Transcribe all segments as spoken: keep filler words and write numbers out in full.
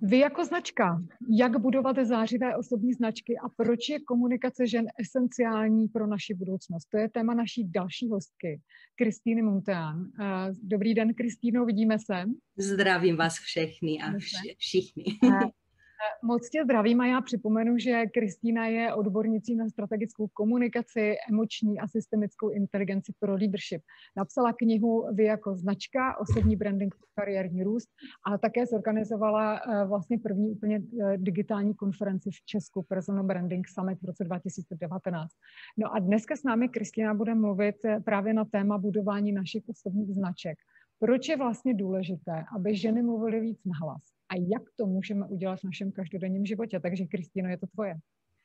Vy jako značka, jak budovat zářivé osobní značky a proč je komunikace žen esenciální pro naši budoucnost? To je téma naší další hostky, Kristýny Muntean. Dobrý den, Kristýno, vidíme se. Zdravím vás všechny a vš- všichni. Moc tě zdravím a já připomenu, že Kristýna je odbornicí na strategickou komunikaci, emoční a systemickou inteligenci pro leadership. Napsala knihu Vy jako značka, osobní branding pro kariérní růst a také zorganizovala vlastně první úplně digitální konferenci v Česku, Personal Branding Summit v roce dva tisíce devatenáct. No a dneska s námi Kristýna bude mluvit právě na téma budování našich osobních značek. Proč je vlastně důležité, aby ženy mluvily víc nahlas? A jak to můžeme udělat v našem každodenním životě? Takže Kristýno, je to tvoje.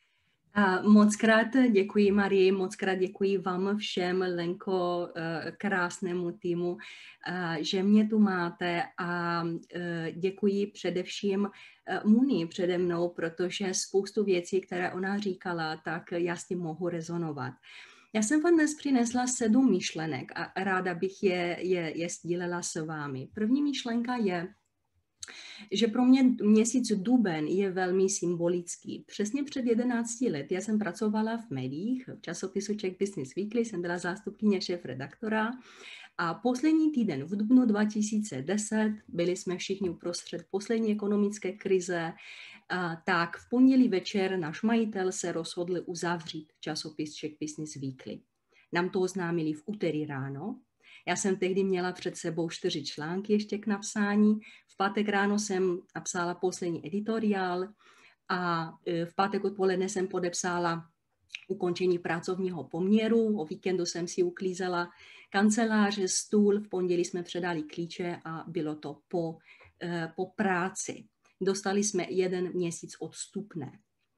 A moc krát děkuji, Marii, moc krát děkuji vám všem, Lenko, krásnému týmu, že mě tu máte a děkuji především Muni přede mnou, protože spoustu věcí, které ona říkala, tak já s tím mohu rezonovat. Já jsem vám dnes přinesla sedm myšlenek a ráda bych je, je, je sdílela s vámi. První myšlenka je, že pro mě měsíc duben je velmi symbolický. Přesně před jedenácti lety já jsem pracovala v médiích, v časopisu Czech Business Weekly, jsem byla zástupkyně šéfredaktora a poslední týden v dubnu dva tisíce deset, byli jsme všichni uprostřed poslední ekonomické krize, a tak v pondělí večer náš majitel se rozhodl uzavřít časopis Czech Business Weekly. Nám to oznámili v úterý ráno. Já jsem tehdy měla před sebou čtyři články ještě k napsání. V pátek ráno jsem napsala poslední editoriál a v pátek odpoledne jsem podepsala ukončení pracovního poměru. O víkendu jsem si uklízela kanceláře, stůl. V pondělí jsme předali klíče a bylo to po, po práci. Dostali jsme jeden měsíc odstupné.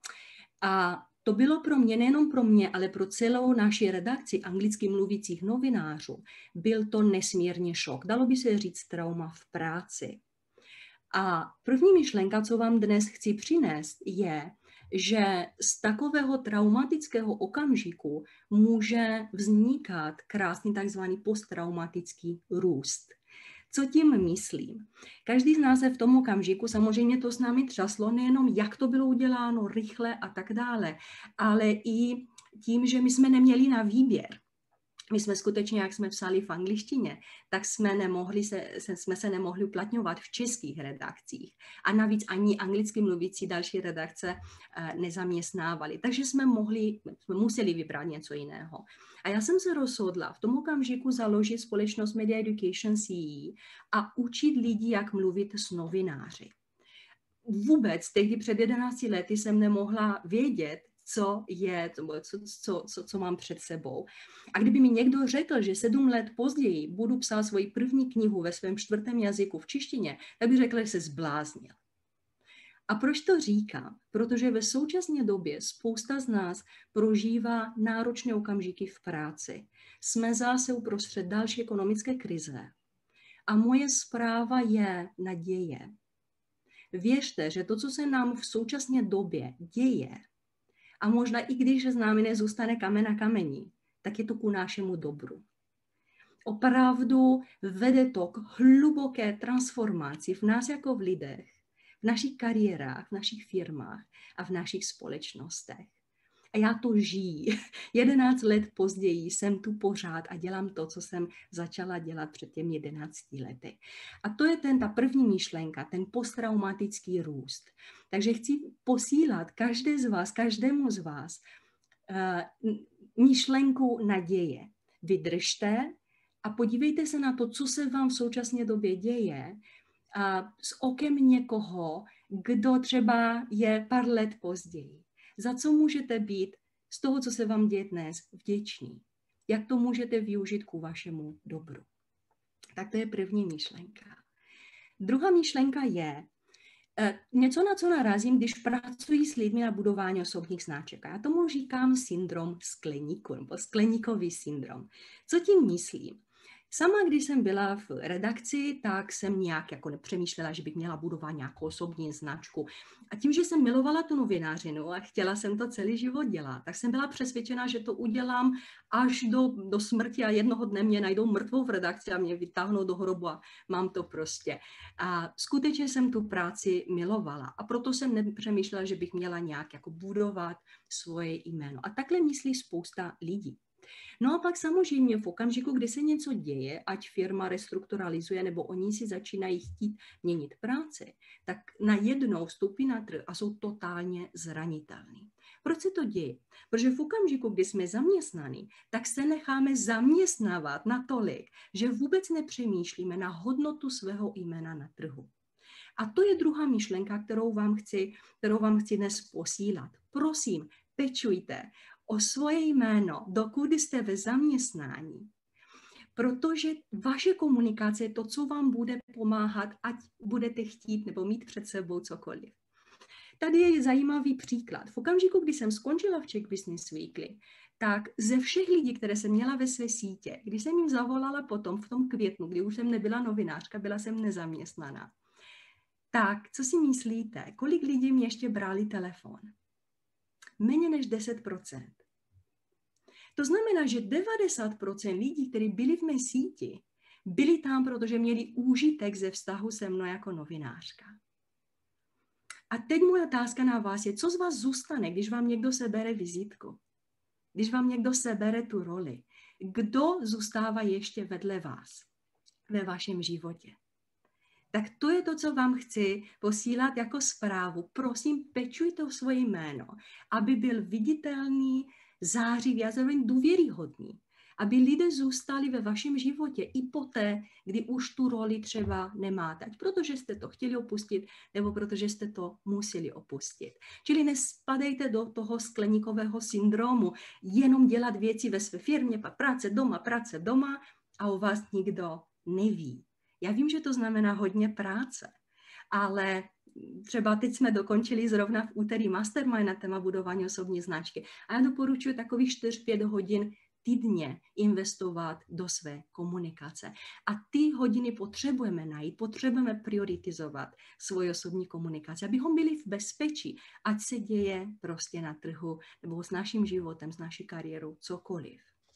A to bylo pro mě, nejenom pro mě, ale pro celou naši redakci anglicky mluvících novinářů, byl to nesmírně šok. Dalo by se říct trauma v práci. A první myšlenka, co vám dnes chci přinést, je, že z takového traumatického okamžiku může vznikat krásný takzvaný posttraumatický růst. Co tím myslím? Každý z nás se v tom okamžiku, samozřejmě to s námi třaslo, nejenom jak to bylo uděláno, rychle a tak dále, ale i tím, že my jsme neměli na výběr. My jsme skutečně, jak jsme psali v angličtině, tak jsme, nemohli se, jsme se nemohli uplatňovat v českých redakcích. A navíc ani anglicky mluvící další redakce nezaměstnávali. Takže jsme, mohli, jsme museli vybrat něco jiného. A já jsem se rozhodla v tom okamžiku založit společnost Media Education C E a učit lidi, jak mluvit s novináři. Vůbec tehdy před jedenácti lety jsem nemohla vědět, co je, co, co, co, co mám před sebou. A kdyby mi někdo řekl, že sedm let později budu psát svoji první knihu ve svém čtvrtém jazyku v češtině, tak bych řekl, že se zbláznil. A proč to říkám? Protože ve současné době spousta z nás prožívá náročné okamžiky v práci. Jsme zase uprostřed další ekonomické krize. A moje zpráva je naděje. Věřte, že to, co se nám v současné době děje, a možná i když s námi nezůstane kamen na kameni, tak je to ku našemu dobru. Opravdu vede to k hluboké transformaci v nás jako v lidech, v našich kariérách, v našich firmách a v našich společnostech. A já to žiji. jedenáct let později jsem tu pořád a dělám to, co jsem začala dělat před těmi jedenácti lety. A to je ten, ta první myšlenka, ten posttraumatický růst. Takže chci posílat každé z vás, každému z vás uh, myšlenku naděje. Vydržte a podívejte se na to, co se vám v současné době děje uh, s okem někoho, kdo třeba je pár let později. Za co můžete být z toho, co se vám děje dnes, vděční? Jak to můžete využít ku vašemu dobru? Tak to je první myšlenka. Druhá myšlenka je eh, něco, na co narazím, když pracuji s lidmi na budování osobních značek. Já tomu říkám syndrom skleníku, nebo skleníkový syndrom. Co tím myslím? Sama, když jsem byla v redakci, tak jsem nějak jako nepřemýšlela, že bych měla budovat nějakou osobní značku. A tím, že jsem milovala tu novinářinu a chtěla jsem to celý život dělat, tak jsem byla přesvědčena, že to udělám až do, do smrti a jednoho dne mě najdou mrtvou v redakci a mě vytáhnou do hrobu a mám to prostě. A skutečně jsem tu práci milovala a proto jsem nepřemýšlela, že bych měla nějak jako budovat svoje jméno. A takhle myslí spousta lidí. No a pak samozřejmě v okamžiku, kdy se něco děje, ať firma restrukturalizuje, nebo oni si začínají chtít měnit práci, tak najednou vstoupí na trh a jsou totálně zranitelní. Proč se to děje? Protože v okamžiku, kdy jsme zaměstnaní, tak se necháme zaměstnávat natolik, že vůbec nepřemýšlíme na hodnotu svého jména na trhu. A to je druhá myšlenka, kterou vám chci, kterou vám chci dnes posílat. Prosím, pečujte o svoje jméno, dokud jste ve zaměstnání. Protože vaše komunikace je to, co vám bude pomáhat, ať budete chtít nebo mít před sebou cokoliv. Tady je zajímavý příklad. V okamžiku, kdy jsem skončila v Czech Business Weekly, tak ze všech lidí, které jsem měla ve své sítě, když jsem jim zavolala potom v tom květnu, kdy už jsem nebyla novinářka, byla jsem nezaměstnaná, tak co si myslíte, kolik lidí mi ještě brali telefon? Méně než deset procent. To znamená, že devadesát procent lidí, kteří byli v mé síti, byli tam, protože měli úžitek ze vztahu se mnou jako novinářka. A teď moje otázka na vás je, co z vás zůstane, když vám někdo sebere vizitku? Když vám někdo sebere tu roli? Kdo zůstává ještě vedle vás ve vašem životě? Tak to je to, co vám chci posílat jako zprávu. Prosím, pečujte o svoje jméno, aby byl viditelný, zářivý a zároveň důvěryhodný. Aby lidé zůstali ve vašem životě i poté, kdy už tu roli třeba nemáte. Ať protože jste to chtěli opustit, nebo protože jste to museli opustit. Čili nespadejte do toho skleníkového syndromu, jenom dělat věci ve své firmě, pak práce doma, práce doma a o vás nikdo neví. Já vím, že to znamená hodně práce, ale třeba teď jsme dokončili zrovna v úterý mastermind na téma budování osobní značky a já doporučuji takových čtyři pět hodin týdně investovat do své komunikace. A ty hodiny potřebujeme najít, potřebujeme prioritizovat svoji osobní komunikaci, abychom byli v bezpečí, ať se děje prostě na trhu nebo s naším životem, s naší kariérou, cokoliv.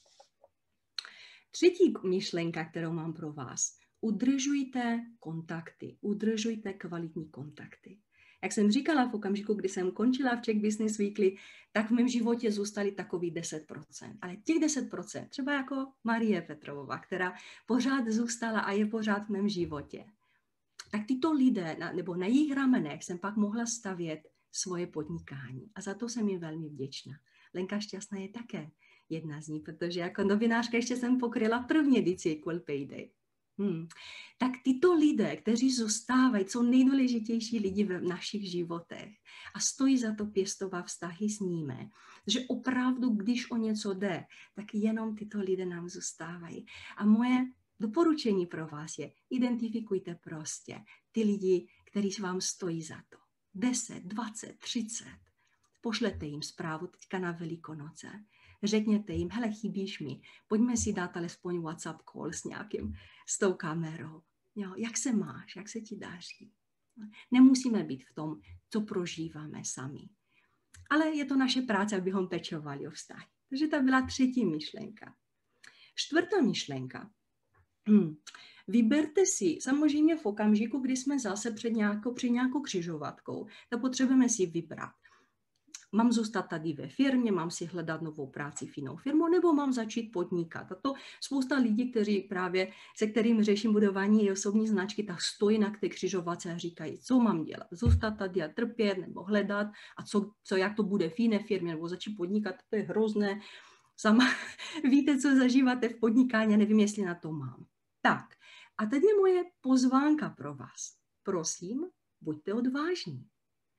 Třetí myšlenka, kterou mám pro vás. Udržujte kontakty, udržujte kvalitní kontakty. Jak jsem říkala v okamžiku, kdy jsem končila v Czech Business Weekly, tak v mém životě zůstali takový deset procent. Ale těch deset procent, třeba jako Marie Petrová, která pořád zůstala a je pořád v mém životě, tak tyto lidé, nebo na jejich ramenech jsem pak mohla stavět svoje podnikání. A za to jsem jim velmi vděčná. Lenka Šťastná je také jedna z nich, protože jako novinářka ještě jsem pokryla první edici Equal Pay Day. Hmm. Tak tyto lidé, kteří zůstávají, jsou nejdůležitější lidi v našich životech a stojí za to pěstovat vztahy s nimi. Že opravdu, když o něco jde, tak jenom tyto lidé nám zůstávají. A moje doporučení pro vás je, identifikujte prostě ty lidi, kteří vám stojí za to. deset, dvacet, třicet. Pošlete jim zprávu teďka na Velikonoce. Řekněte jim, hele, chybíš mi, pojďme si dát alespoň WhatsApp call s nějakým, s tou kamerou. Jo, jak se máš, jak se ti daří? Nemusíme být v tom, co prožíváme sami. Ale je to naše práce, abychom pečovali o vztahy. Takže to byla třetí myšlenka. Čtvrtá myšlenka. Hmm. Vyberte si, samozřejmě v okamžiku, kdy jsme zase před nějakou, před nějakou křižovatkou, tak potřebujeme si vybrat. Mám zůstat tady ve firmě, mám si hledat novou práci v jinou firmu, nebo mám začít podnikat. A to spousta lidí, kteří právě, se kterým řeším budování osobní značky, tak stojí na té křižovatce a říkají, co mám dělat. Zůstat tady a trpět, nebo hledat, a co, co, jak to bude v jiné firmě, nebo začít podnikat, to je hrozné. Sama víte, co zažíváte v podnikání, nevím, jestli na to mám. Tak, a teď je moje pozvánka pro vás. Prosím, buďte odvážní.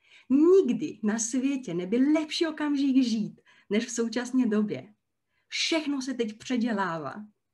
Nikdy na světě nebyl lepší okamžik žít, než v současné době. Všechno se teď předělává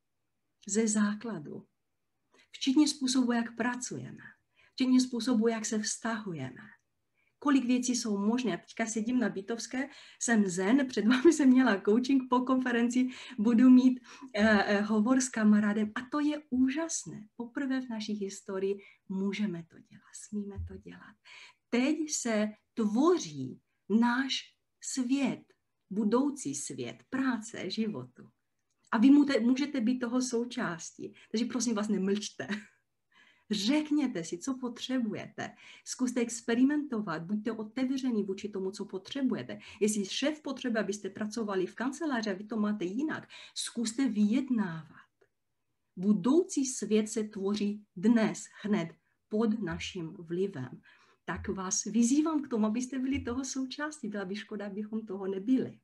ze základu. Včetně způsobu, jak pracujeme. Včetně způsobu, jak se vztahujeme. kolik věcí jsou možné. Teďka sedím na Bytovské, jsem zen, před vámi jsem měla coaching, po konferenci budu mít uh, uh, hovor s kamarádem a to je úžasné. Poprvé v naší historii můžeme to dělat, smíme to dělat. Teď se tvoří náš svět, budoucí svět, práce, životu. A vy můžete být toho součástí. Takže prosím vás, nemlčte. Řekněte si, co potřebujete. Zkuste experimentovat, buďte otevření vůči tomu, co potřebujete. Jestli šéf potřebuje, abyste pracovali v kanceláři a vy to máte jinak, zkuste vyjednávat. Budoucí svět se tvoří dnes, hned pod naším vlivem. Tak vás vyzývám k tomu, abyste byli toho součástí. Byla by škoda, abychom toho nebyli.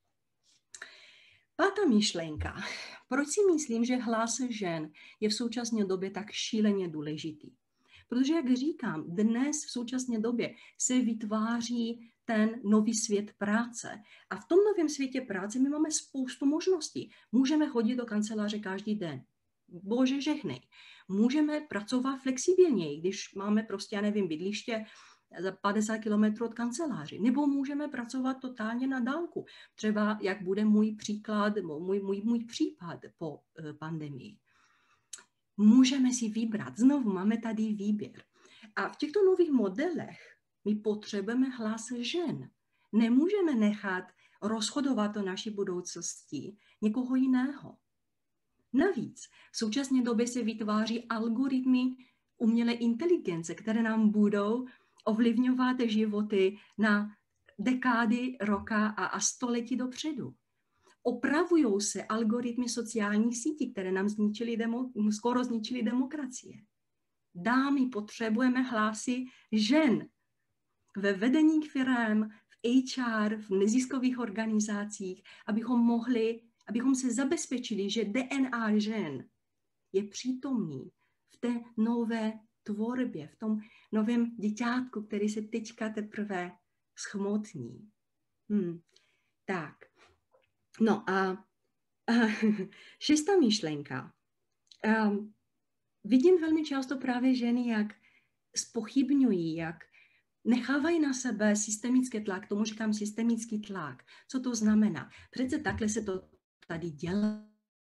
Pátá myšlenka. Proč si myslím, že hlas žen je v současné době tak šíleně důležitý? Protože, jak říkám, dnes v současné době se vytváří ten nový svět práce. A v tom novém světě práce my máme spoustu možností. Můžeme chodit do kanceláře každý den. Bože žehnej. Můžeme pracovat flexibilněji, když máme prostě, já nevím, bydliště za padesát kilometrů od kanceláři. Nebo můžeme pracovat totálně na dálku. Třeba, jak bude můj příklad, můj, můj, můj případ po uh, pandemii. Můžeme si vybrat. Znovu máme tady výběr. A v těchto nových modelech my potřebujeme hlas žen. Nemůžeme nechat rozhodovat o naší budoucnosti někoho jiného. Navíc v současné době se vytváří algoritmy umělé inteligence, které nám budou ovlivňovat životy na dekády, roka a, a století dopředu. Opravují se algoritmy sociálních sítí, které nám zničili demo, skoro zničili demokracie. Dámy, potřebujeme hlasy žen ve vedení firem, v há er, v neziskových organizacích, abychom mohli, abychom se zabezpečili, že D N A žen je přítomný v té nové tvorbě, v tom novém děťátku, který se teďka teprve schmotní. Hmm. Tak. No a, a šestá myšlenka. Um, vidím velmi často právě ženy, jak zpochybňují, jak nechávají na sebe systemický tlak, tomu říkám systemický tlak. Co to znamená? Přece takhle se to tady dělá.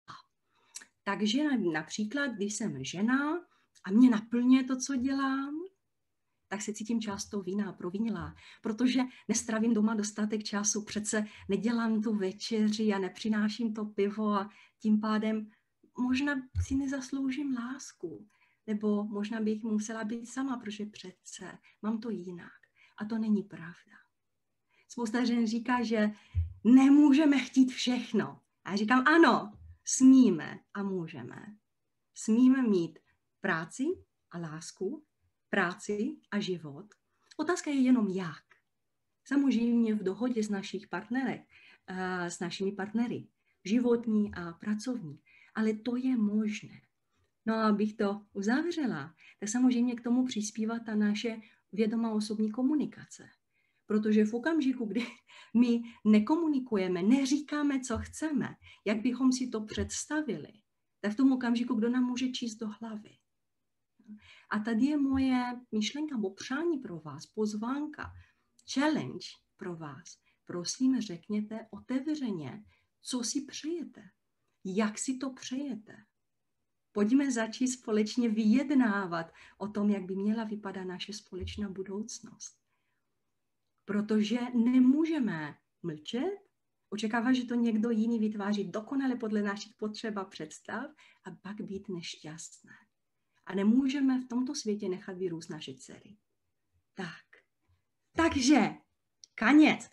Takže například, když jsem žena a mě naplňuje to, co dělám, tak se cítím často vinná, provinilá, protože nestravím doma dostatek času, přece nedělám tu večeři a nepřináším to pivo a tím pádem možná si nezasloužím lásku, nebo možná bych musela být sama, protože přece mám to jinak. A to není pravda. Spousta žen říká, že nemůžeme chtít všechno. A já říkám, ano, smíme a můžeme. Smíme mít práci a lásku, práci a život. Otázka je jenom jak. Samozřejmě v dohodě s našich partnerek, s našimi partnery, životní a pracovní. Ale to je možné. No a abych to uzavřela, tak samozřejmě k tomu přispívá ta naše vědomá osobní komunikace. Protože v okamžiku, kdy my nekomunikujeme, neříkáme, co chceme, jak bychom si to představili, tak v tom okamžiku, kdo nám může číst do hlavy. A tady je moje myšlenka, nebo přání pro vás, pozvánka, challenge pro vás. Prosím, řekněte otevřeně, co si přejete, jak si to přejete. Pojďme začít společně vyjednávat o tom, jak by měla vypadat naše společná budoucnost. Protože nemůžeme mlčet, očekávat, že to někdo jiný vytváří dokonale podle našich potřeb a představ a pak být nešťastné. A nemůžeme v tomto světě nechat vyrůst naše dcery. Tak. Takže, kaněc.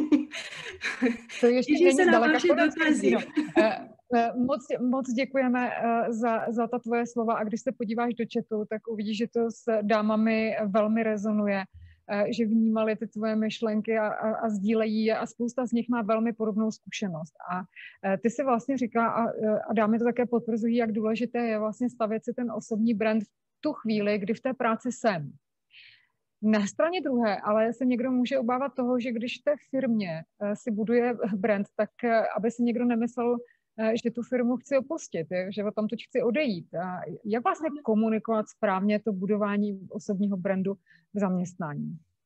To ještě není zdaleka konec. Moc, moc děkujeme za, za ta tvoje slova a když se podíváš do chatu, tak uvidíš, že to s dámami velmi rezonuje, že vnímali ty tvoje myšlenky a, a, a sdílejí je a spousta z nich má velmi podobnou zkušenost. A ty si vlastně říká, a, a dámy to také potvrzují, jak důležité je vlastně stavět si ten osobní brand v tu chvíli, kdy v té práci jsem. Na straně druhé, ale se někdo může obávat toho, že když v té firmě si buduje brand, tak aby si někdo nemyslel, že tu firmu chci opustit, že o tamto chci odejít. A jak vlastně komunikovat správně to budování osobního brandu v zaměstnání?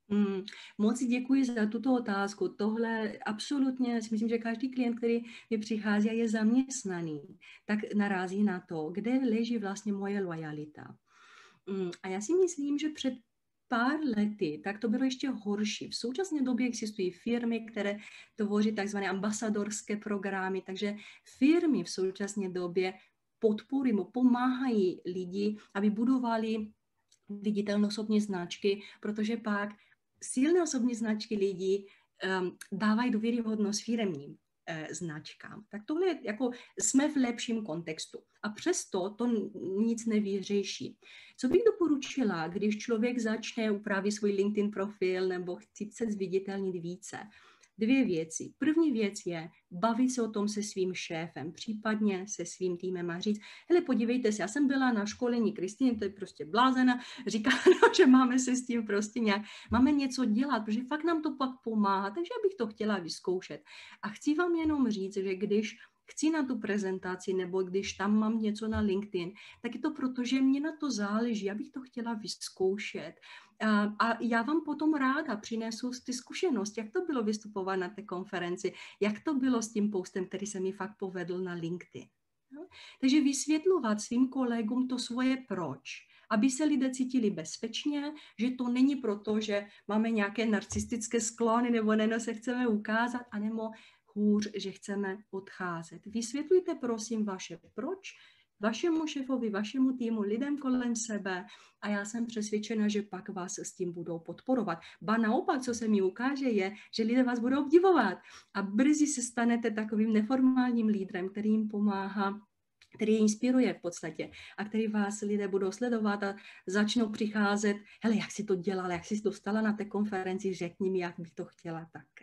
Hmm, moc děkuji za tuto otázku. Tohle absolutně si myslím, že každý klient, který mi přichází a je zaměstnaný, tak narazí na to, kde leží vlastně moje lojalita. Hmm, a já si myslím, že před pár lety, tak to bylo ještě horší. V současné době existují firmy, které tvoří takzvané ambasadorské programy, takže firmy v současné době podporují, pomáhají lidi, aby budovali viditelné osobní značky, protože pak silné osobní značky lidí um, dávají důvěryhodnost firemním eh, značkám. Tak tohle je, jako jsme v lepším kontextu. A přesto to nic nevyřeší. Co bych doporučila, když člověk začne upravit svůj LinkedIn profil nebo chce zviditelnit více? Dvě věci. První věc je bavit se o tom se svým šéfem, případně se svým týmem a říct, hele, podívejte se, já jsem byla na školení Kristýny, to je prostě blázena, říká, no, že máme se s tím prostě nějak, máme něco dělat, protože fakt nám to pak pomáhá, takže bych to chtěla vyzkoušet. A chci vám jenom říct, že když chci na tu prezentaci, nebo když tam mám něco na LinkedIn, tak je to proto, že mě na to záleží, já bych to chtěla vyzkoušet. A, a já vám potom ráda přinesu ty zkušenosti, jak to bylo vystupovat na té konferenci, jak to bylo s tím postem, který se mi fakt povedl na LinkedIn. No? Takže vysvětlovat svým kolegům to svoje proč, aby se lidé cítili bezpečně, že to není proto, že máme nějaké narcistické sklony nebo ne, se chceme ukázat, anebo hůř, že chceme odcházet. Vysvětlujte prosím vaše proč, vašemu šéfovi, vašemu týmu, lidem kolem sebe a já jsem přesvědčena, že pak vás s tím budou podporovat. Ba naopak, co se mi ukáže, je, že lidé vás budou obdivovat a brzy se stanete takovým neformálním lídrem, který jim pomáhá, který je inspiruje v podstatě a který vás lidé budou sledovat a začnou přicházet, hele, jak jsi to dělala, jak jsi dostala na té konferenci, řekni mi, jak bych to chtěla také.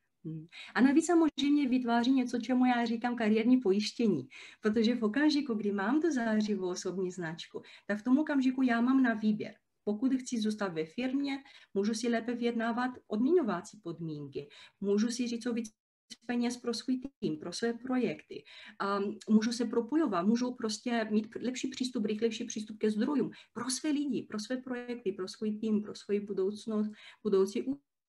A navíc samozřejmě vytváří něco, čemu já říkám kariérní pojištění, protože v okamžiku, kdy mám tu zářivou osobní značku, tak v tom okamžiku já mám na výběr. Pokud chci zůstat ve firmě, můžu si lépe vyjednávat odměňovací podmínky, můžu si říct o víc peněz pro svůj tým, pro své projekty, a můžu se propojovat, můžu prostě mít lepší přístup, rychlejší přístup ke zdrojům pro své lidi, pro své projekty, pro svůj tým, pro svoji budoucnost, budoucí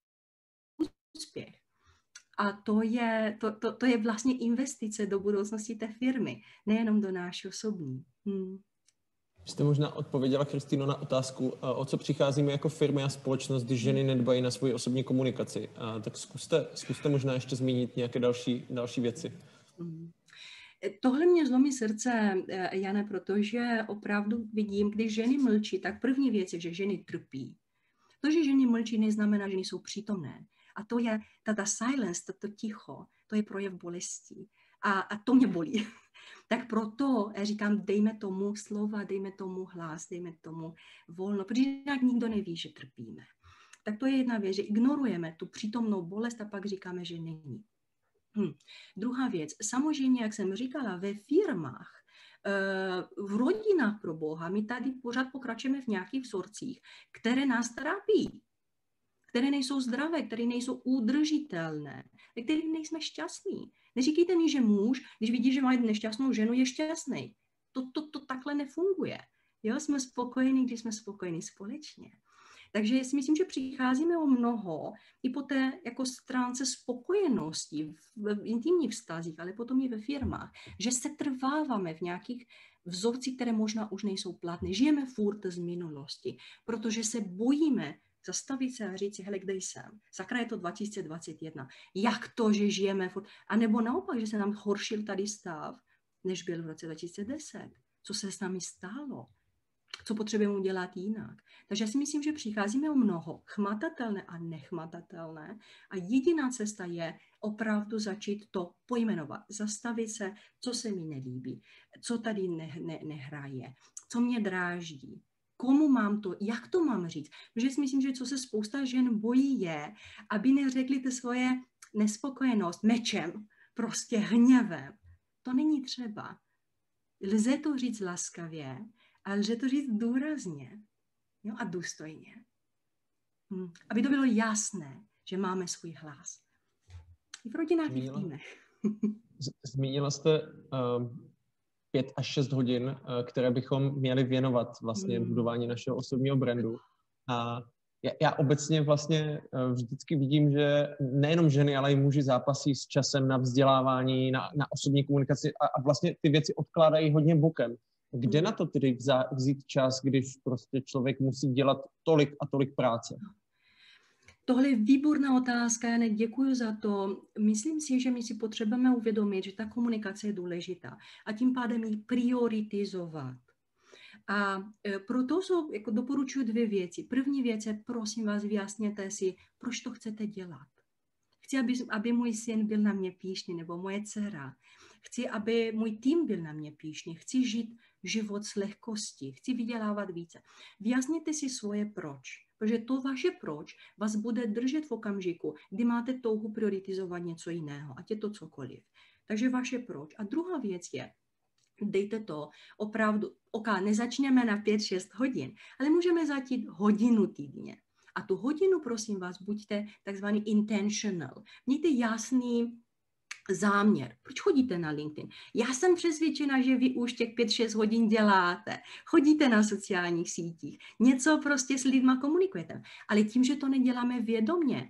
úspěch. A to je, to, to, to je vlastně investice do budoucnosti té firmy, nejenom do naší osobní. Hmm. Jste možná odpověděla, Kristýno, na otázku, o co přicházíme jako firmy a společnost, když ženy nedbají na svoji osobní komunikaci. A tak zkuste, zkuste možná ještě zmínit nějaké další, další věci. Hmm. Tohle mě zlomí srdce, Jane, protože opravdu vidím, když ženy mlčí, tak první věc je, že ženy trpí. To, že ženy mlčí, neznamená, že nejsou přítomné. A to je, ta, ta silence, to, to ticho, to je projev bolesti. A, a to mě bolí. Tak proto já říkám, dejme tomu slova, dejme tomu hlas, dejme tomu volno, protože jinak nikdo neví, že trpíme. Tak to je jedna věc, že ignorujeme tu přítomnou bolest a pak říkáme, že není. Hm. Druhá věc, samozřejmě, jak jsem říkala, ve firmách, v rodinách pro Boha, my tady pořád pokračujeme v nějakých vzorcích, které nás trápí, které nejsou zdravé, které nejsou udržitelné, ve kterých nejsme šťastní. Neříkejte mi, že muž, když vidí, že má nešťastnou ženu, je šťastný. To, to, to takhle nefunguje. Jo, jsme spokojení, když jsme spokojení společně. Takže si myslím, že přicházíme o mnoho i po té jako stránce spokojenosti v intimních vztazích, ale potom i ve firmách, že se trváváme v nějakých vzorcích, které možná už nejsou platné. Žijeme furt z minulosti, protože se bojíme zastavit se a říct si, hele, kde jsem? Sakra, je to dva tisíce dvacet jedna. Jak to, že žijeme furt? A nebo naopak, že se nám horšil tady stav, než byl v roce dva tisíce deset. Co se s námi stalo? Co potřebujeme udělat jinak? Takže já si myslím, že přicházíme o mnoho hmatatelné a nehmatatelné a jediná cesta je opravdu začít to pojmenovat, zastavit se, co se mi nelíbí, co tady ne, ne, nehraje, co mě dráždí, komu mám to, jak to mám říct. Protože si myslím, že co se spousta žen bojí je, aby neřekli ty svoje nespokojenost mečem, prostě hněvem. To není třeba. Lze to říct laskavě, ale lze to říct důrazně, jo, a důstojně. Hm. Aby to bylo jasné, že máme svůj hlas. I v rodinách, i v týmech. Zmínila jste um, pět až šest hodin, uh, které bychom měli věnovat vlastně hmm. budování našeho osobního brandu. A já, já obecně vlastně vždycky vidím, že nejenom ženy, ale i muži zápasí s časem na vzdělávání, na, na osobní komunikaci a, a vlastně ty věci odkládají hodně bokem. Kde na to tedy vzít čas, když prostě člověk musí dělat tolik a tolik práce? Tohle je výborná otázka, Jane, děkuji za to. Myslím si, že my si potřebujeme uvědomit, že ta komunikace je důležitá a tím pádem ji prioritizovat. A proto jsou, jako doporučuji dvě věci. První věc je, prosím vás, vyjasněte si, proč to chcete dělat. Chci, aby, aby můj syn byl na mě pyšný, nebo moje dcera. Chci, aby můj tým byl na mě pyšný. Chci žít život s lehkostí. Chci vydělávat více. Vyjasněte si svoje proč. Protože to vaše proč vás bude držet v okamžiku, kdy máte touhu prioritizovat něco jiného, ať je to cokoliv. Takže vaše proč. A druhá věc je, dejte to opravdu, ok, nezačneme na pět šest hodin, ale můžeme začít hodinu týdně. A tu hodinu, prosím vás, buďte takzvaný intentional. Mějte jasný záměr. Proč chodíte na LinkedIn? Já jsem přesvědčena, že vy už těch pět šest hodin děláte. Chodíte na sociálních sítích. Něco prostě s lidma komunikujete. Ale tím, že to neděláme vědomě,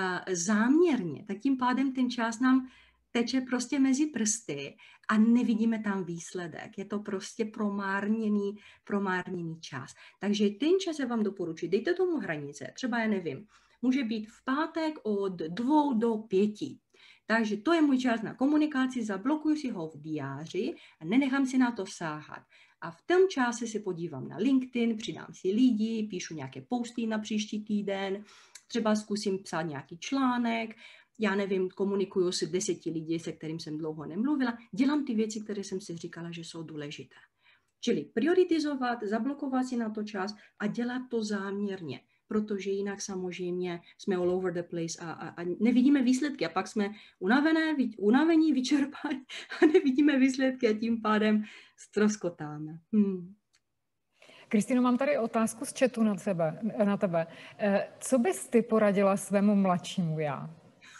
záměrně, tak tím pádem ten čas nám teče prostě mezi prsty a nevidíme tam výsledek. Je to prostě promárněný, promárněný čas. Takže ten čas já vám doporučuji. Dejte tomu hranice. Třeba já nevím. Může být v pátek od dvou do pěti. Takže to je můj čas na komunikaci, zablokuju si ho v diáři a nenechám si na to sáhat. A v tom čase si podívám na LinkedIn, přidám si lidi, píšu nějaké posty na příští týden, třeba zkusím psát nějaký článek, já nevím, komunikuju si deseti lidí, se kterým jsem dlouho nemluvila, dělám ty věci, které jsem si říkala, že jsou důležité. Čili prioritizovat, zablokovat si na to čas a dělat to záměrně. Protože jinak samozřejmě jsme all over the place a, a, a nevidíme výsledky a pak jsme unavené, unavení, vyčerpaní a nevidíme výsledky a tím pádem ztroskotáme. Hmm. Kristýno, mám tady otázku z chatu na tebe. Na tebe. Co bys ty poradila svému mladšímu já?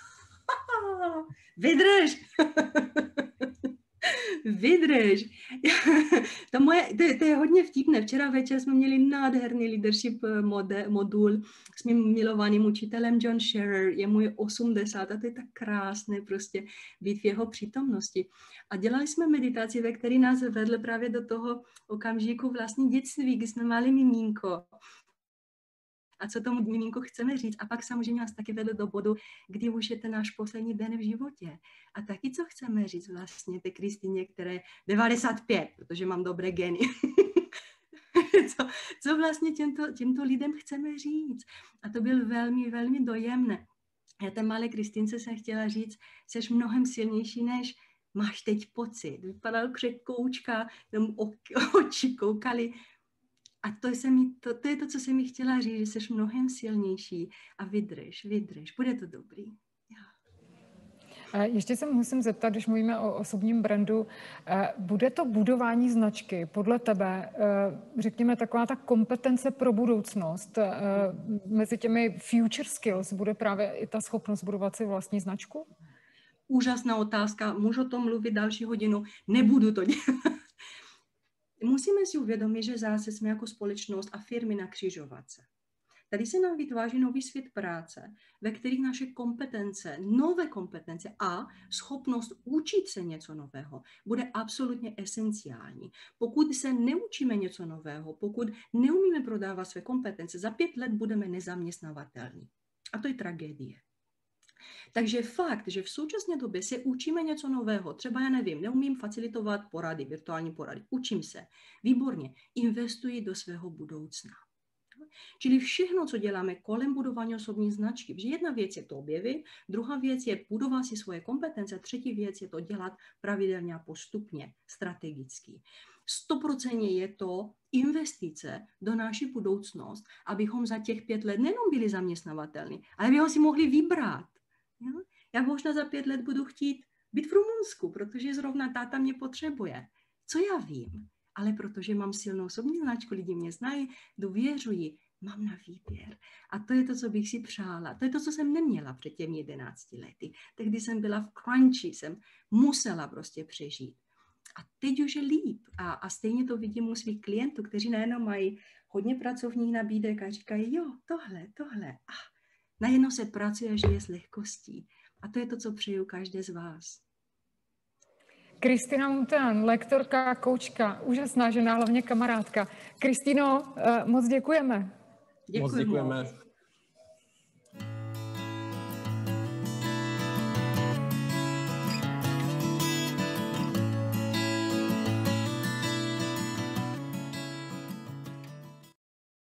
Vydrž! Vydrž. To, moje, to, to je hodně vtipné. Včera večer jsme měli nádherný leadership mode, modul s mým milovaným učitelem John Scherer. Je mu osmdesát a to je tak krásné prostě být v jeho přítomnosti. A dělali jsme meditaci, ve které nás vedl právě do toho okamžiku vlastní dětství, kdy jsme mali miminko. A co tomu miminku chceme říct. A pak samozřejmě nás taky vedl do bodu, kdy už je ten náš poslední den v životě. A taky co chceme říct vlastně té Kristýně, které devadesát pět, protože mám dobré geny. co, co vlastně těmto, těmto lidem chceme říct. A to byl velmi, velmi dojemné. Já té malé Kristýnce jsem chtěla říct, jsi mnohem silnější, než máš teď pocit. Vypadal křekoučka, jenom oči koukali. A to, jsem mi, to, to je to, co jsem mi chtěla říct, že jsi mnohem silnější a vydrž, vydrž, bude to dobrý. Ja. Ještě se musím zeptat, když mluvíme o osobním brandu, bude to budování značky podle tebe, řekněme, taková ta kompetence pro budoucnost, mezi těmi future skills bude právě i ta schopnost budovat si vlastní značku? Úžasná otázka, můžu o tom mluvit další hodinu, nebudu to dělat. Musíme si uvědomit, že zase jsme jako společnost a firmy na křižovatce. Tady se nám vytváří nový svět práce, ve kterých naše kompetence, nové kompetence a schopnost učit se něco nového bude absolutně esenciální. Pokud se neučíme něco nového, pokud neumíme prodávat své kompetence, za pět let budeme nezaměstnavatelní. A to je tragédie. Takže fakt, že v současné době se učíme něco nového, třeba já nevím, neumím facilitovat porady, virtuální porady, učím se, výborně, investuji do svého budoucna. Čili všechno, co děláme kolem budování osobní značky, že jedna věc je to objevit, druhá věc je budovat si svoje kompetence, třetí věc je to dělat pravidelně a postupně, strategicky. Stoprocentně je to investice do naší budoucnost, abychom za těch pět let nejenom byli zaměstnavatelní, ale abychom si mohli vybrat. Jo? Já možná za pět let budu chtít být v Rumunsku, protože zrovna táta mě potřebuje. Co já vím? Ale protože mám silnou osobní značku, lidi mě znají, důvěřují, mám na výběr. A to je to, co bych si přála. To je to, co jsem neměla před těmi jedenácti lety. Tehdy jsem byla v crunchi, jsem musela prostě přežít. a teď už je líp. A, a stejně to vidím u svých klientů, kteří najednou mají hodně pracovních nabídek a říkají, jo, tohle, tohle. A najednou se pracuje a žije s lehkostí. A to je to, co přeju každé z vás. Kristina Muntean, lektorka, koučka, úžasná žena, hlavně kamarádka. Kristýno, moc děkujeme. Děkujeme. Moc děkujeme.